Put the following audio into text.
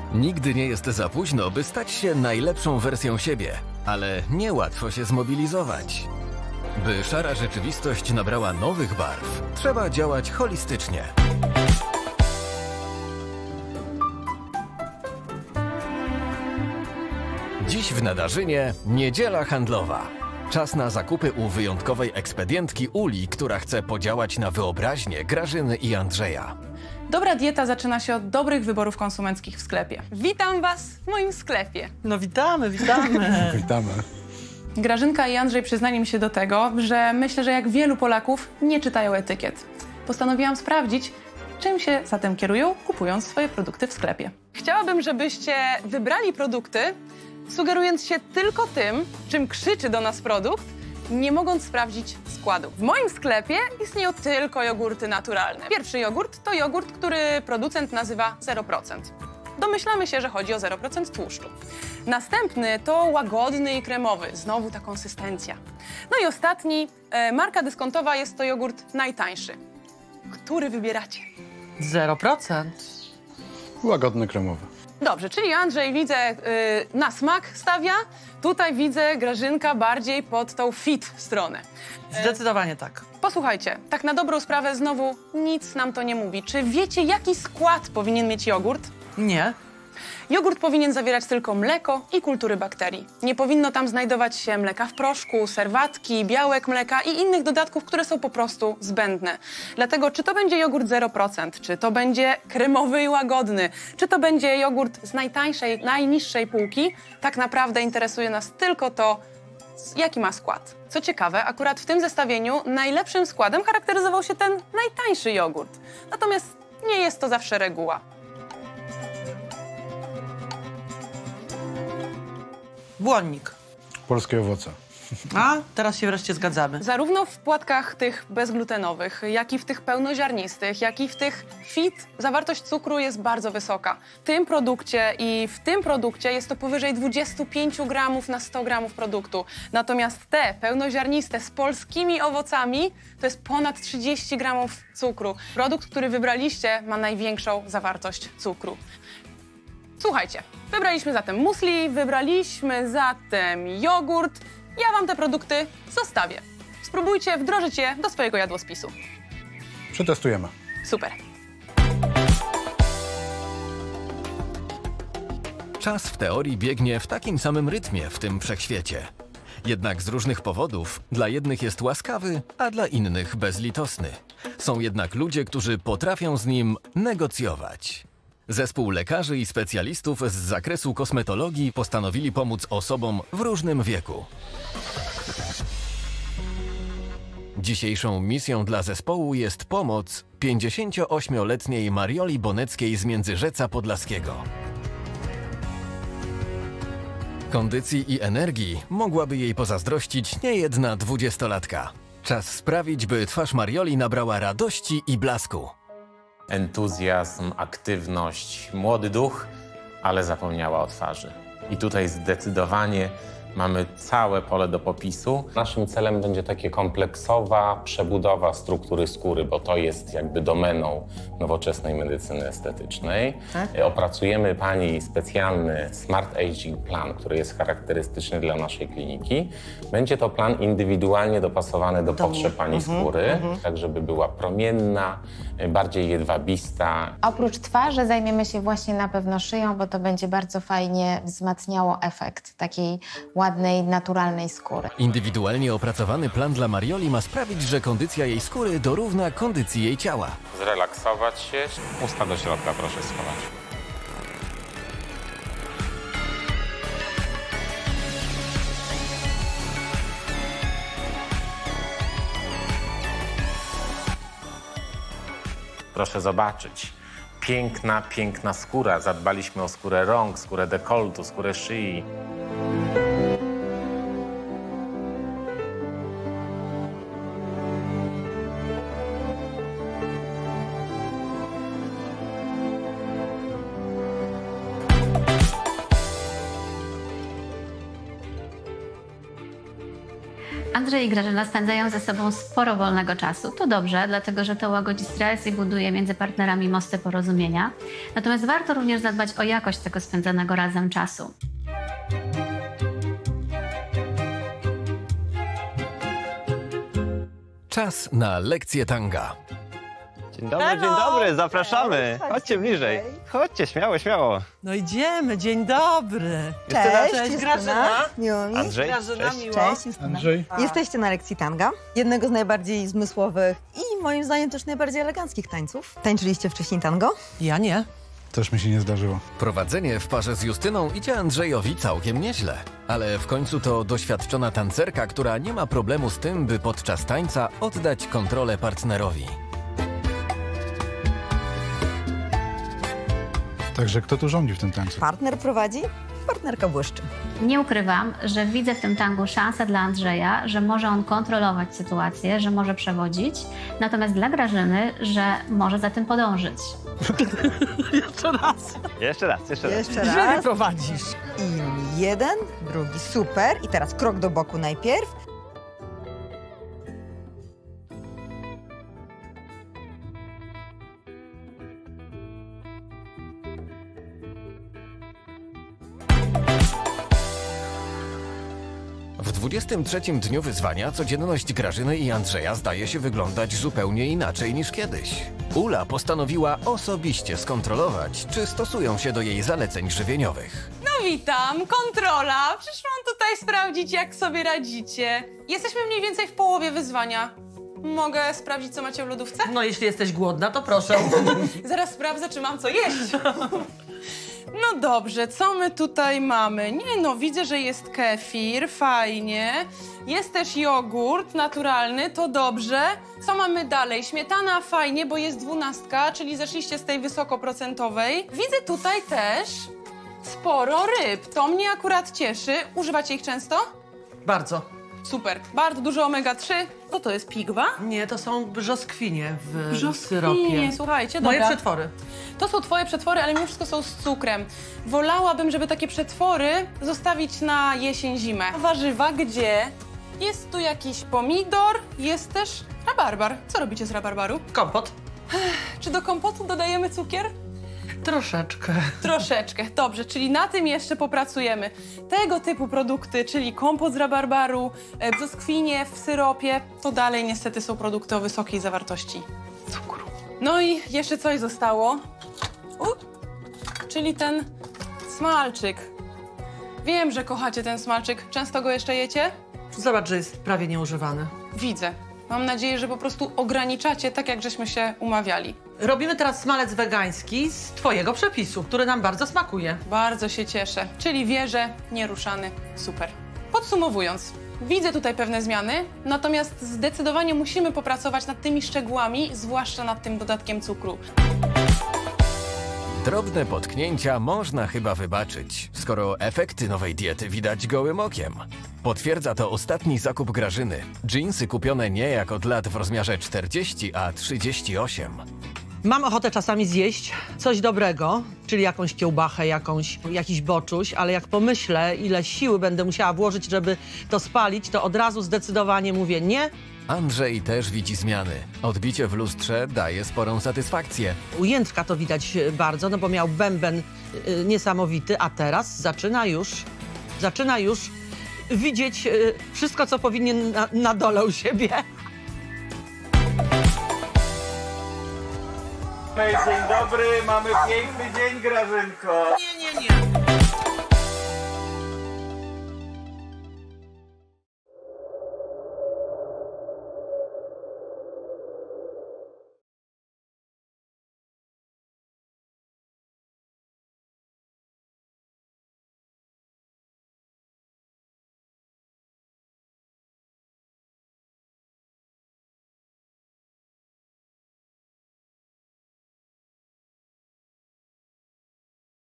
Nigdy nie jest za późno, by stać się najlepszą wersją siebie, ale niełatwo się zmobilizować. By szara rzeczywistość nabrała nowych barw, trzeba działać holistycznie. Dziś w Nadarzynie Niedziela Handlowa. Czas na zakupy u wyjątkowej ekspedientki Uli, która chce podziałać na wyobraźnię Grażyny i Andrzeja. Dobra dieta zaczyna się od dobrych wyborów konsumenckich w sklepie. Witam Was w moim sklepie. No witamy, witamy. Witamy. Grażynka i Andrzej przyznali mi się do tego, że myślę, że jak wielu Polaków nie czytają etykiet. Postanowiłam sprawdzić, czym się zatem kierują, kupując swoje produkty w sklepie. Chciałabym, żebyście wybrali produkty, sugerując się tylko tym, czym krzyczy do nas produkt, nie mogąc sprawdzić składu. W moim sklepie istnieją tylko jogurty naturalne. Pierwszy jogurt to jogurt, który producent nazywa 0%. Domyślamy się, że chodzi o 0% tłuszczu. Następny to łagodny i kremowy, znowu ta konsystencja. No i ostatni, marka dyskontowa, jest to jogurt najtańszy. Który wybieracie? 0%. Łagodny kremowy. Dobrze, czyli Andrzej, widzę, na smak stawia. Tutaj widzę Grażynka bardziej pod tą fit stronę. Zdecydowanie tak. Posłuchajcie, tak na dobrą sprawę znowu nic nam to nie mówi. Czy wiecie, jaki skład powinien mieć jogurt? Nie. Jogurt powinien zawierać tylko mleko i kultury bakterii. Nie powinno tam znajdować się mleka w proszku, serwatki, białek mleka i innych dodatków, które są po prostu zbędne. Dlatego czy to będzie jogurt 0%, czy to będzie kremowy i łagodny, czy to będzie jogurt z najtańszej, najniższej półki, tak naprawdę interesuje nas tylko to, jaki ma skład. Co ciekawe, akurat w tym zestawieniu najlepszym składem charakteryzował się ten najtańszy jogurt. Natomiast nie jest to zawsze reguła. Błonnik. Polskie owoce. A, teraz się wreszcie zgadzamy. Zarówno w płatkach tych bezglutenowych, jak i w tych pełnoziarnistych, jak i w tych fit zawartość cukru jest bardzo wysoka. W tym produkcie jest to powyżej 25 gramów na 100 gramów produktu. Natomiast te pełnoziarniste z polskimi owocami to jest ponad 30 gramów cukru. Produkt, który wybraliście, ma największą zawartość cukru. Słuchajcie, wybraliśmy zatem musli, wybraliśmy zatem jogurt. Ja Wam te produkty zostawię. Spróbujcie wdrożyć je do swojego jadłospisu. Przetestujemy. Super. Czas w teorii biegnie w takim samym rytmie w tym wszechświecie. Jednak z różnych powodów dla jednych jest łaskawy, a dla innych bezlitosny. Są jednak ludzie, którzy potrafią z nim negocjować. Zespół lekarzy i specjalistów z zakresu kosmetologii postanowili pomóc osobom w różnym wieku. Dzisiejszą misją dla zespołu jest pomoc 58-letniej Marioli Boneckiej z Międzyrzeca Podlaskiego. Kondycji i energii mogłaby jej pozazdrościć niejedna 20-latka. Czas sprawić, by twarz Marioli nabrała radości i blasku. Entuzjazm, aktywność, młody duch, ale zapomniała o twarzy. I tutaj zdecydowanie mamy całe pole do popisu. Naszym celem będzie takie kompleksowa przebudowa struktury skóry, bo to jest jakby domeną nowoczesnej medycyny estetycznej. Opracujemy pani specjalny Smart Aging Plan, który jest charakterystyczny dla naszej kliniki. Będzie to plan indywidualnie dopasowany do potrzeb pani skóry, tak żeby była promienna, bardziej jedwabista. Oprócz twarzy zajmiemy się właśnie na pewno szyją, bo to będzie bardzo fajnie wzmacniało efekt takiej ładnej, naturalnej skóry. Indywidualnie opracowany plan dla Marioli ma sprawić, że kondycja jej skóry dorówna kondycji jej ciała. Zrelaksować się. Usta do środka proszę schować. Proszę zobaczyć. Piękna, piękna skóra. Zadbaliśmy o skórę rąk, skórę dekoltu, skórę szyi. Andrzej i Grażyna spędzają ze sobą sporo wolnego czasu. To dobrze, dlatego że to łagodzi stres i buduje między partnerami mosty porozumienia. Natomiast warto również zadbać o jakość tego spędzanego razem czasu. Czas na lekcję tanga. Dzień dobry, zapraszamy. Chodźcie bliżej. Chodźcie, śmiało, śmiało. No idziemy, dzień dobry. Cześć, Grażyna. Miło mi. Andrzej, Grażyna, cześć. miło. Cześć, Justyna. Andrzej? Jesteście na lekcji tanga, jednego z najbardziej zmysłowych i moim zdaniem też najbardziej eleganckich tańców. Tańczyliście wcześniej tango? Ja nie. Też mi się nie zdarzyło. Prowadzenie w parze z Justyną idzie Andrzejowi całkiem nieźle. Ale w końcu to doświadczona tancerka, która nie ma problemu z tym, by podczas tańca oddać kontrolę partnerowi. Także kto tu rządzi w tym tańcu? Partner prowadzi, partnerka błyszczy. Nie ukrywam, że widzę w tym tangu szansę dla Andrzeja, że może on kontrolować sytuację, że może przewodzić, natomiast dla Grażyny, że może za tym podążyć. Jeszcze raz. Jeszcze raz. Jeszcze Że nie raz. prowadzisz. I jeden, drugi, super. I teraz krok do boku najpierw. W 23. dniu wyzwania codzienność Grażyny i Andrzeja zdaje się wyglądać zupełnie inaczej niż kiedyś. Ula postanowiła osobiście skontrolować, czy stosują się do jej zaleceń żywieniowych. No witam, kontrola. Przyszłam tutaj sprawdzić, jak sobie radzicie. Jesteśmy mniej więcej w połowie wyzwania. Mogę sprawdzić, co macie w lodówce? No jeśli jesteś głodna, to proszę. Zaraz sprawdzę, czy mam co jeść. No dobrze, co my tutaj mamy? Nie no, widzę, że jest kefir, fajnie. Jest też jogurt naturalny, to dobrze. Co mamy dalej? Śmietana, fajnie, bo jest 12, czyli zeszliście z tej wysokoprocentowej. Widzę tutaj też sporo ryb, to mnie akurat cieszy. Używacie ich często? Bardzo. Super, bardzo dużo omega-3. Co to jest, pigwa? Nie, to są brzoskwinie w syropie. Nie, słuchajcie, dobra. Moje przetwory. To są twoje przetwory, ale mimo wszystko są z cukrem. Wolałabym, żeby takie przetwory zostawić na jesień, zimę. Warzywa gdzie? Jest tu jakiś pomidor, jest też rabarbar. Co robicie z rabarbaru? Kompot. Czy do kompotu dodajemy cukier? Troszeczkę. Troszeczkę, dobrze, czyli na tym jeszcze popracujemy. Tego typu produkty, czyli kompot z rabarbaru, brzoskwinie w syropie, to dalej niestety są produkty o wysokiej zawartości cukru. No i jeszcze coś zostało, czyli ten smalczyk. Wiem, że kochacie ten smalczyk. Często go jeszcze jecie? Zobacz, że jest prawie nieużywany. Widzę. Mam nadzieję, że po prostu ograniczacie tak, jak żeśmy się umawiali. Robimy teraz smalec wegański z twojego przepisu, który nam bardzo smakuje. Bardzo się cieszę. Czyli wierzę, nieruszany, super. Podsumowując, widzę tutaj pewne zmiany, natomiast zdecydowanie musimy popracować nad tymi szczegółami, zwłaszcza nad tym dodatkiem cukru. Drobne potknięcia można chyba wybaczyć, skoro efekty nowej diety widać gołym okiem. Potwierdza to ostatni zakup Grażyny. Dżinsy kupione nie jak od lat w rozmiarze 40, a 38. Mam ochotę czasami zjeść coś dobrego, czyli jakąś kiełbachę, jakiś boczuś, ale jak pomyślę, ile siły będę musiała włożyć, żeby to spalić, to od razu zdecydowanie mówię nie. Andrzej też widzi zmiany. Odbicie w lustrze daje sporą satysfakcję. U Jędrka to widać bardzo, no bo miał bęben niesamowity, a teraz zaczyna już widzieć wszystko, co powinien na dole u siebie. Dzień dobry, mamy piękny dzień, Grażynko. Nie.